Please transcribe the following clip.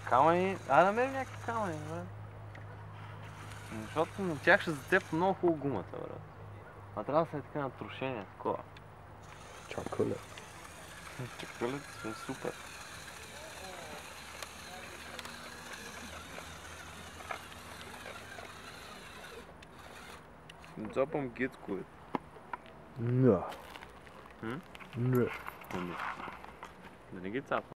камъни... намерим някакви камъни, бре. Защото на тях ще зацепва много хубаво гумата, бре. А трябва да са така натрушения, такова. Чакълец. Чакълец е супер. Цапам гицко. Не. Не. Не. Да не ги цапам.